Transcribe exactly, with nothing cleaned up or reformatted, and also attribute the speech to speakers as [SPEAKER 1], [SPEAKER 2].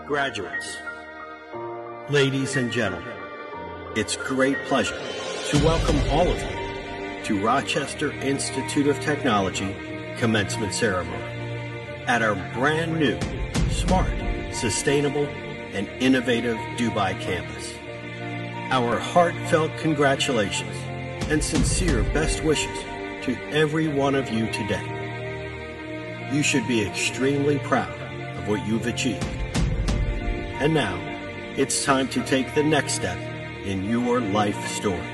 [SPEAKER 1] Graduates, ladies and gentlemen, it's great pleasure to welcome all of you to Rochester Institute of Technology Commencement Ceremony at our brand new, smart, sustainable, and innovative Dubai campus. Our heartfelt congratulations and sincere best wishes to every one of you today. You should be extremely proud of what you've achieved. And now, it's time to take the next step in your life story.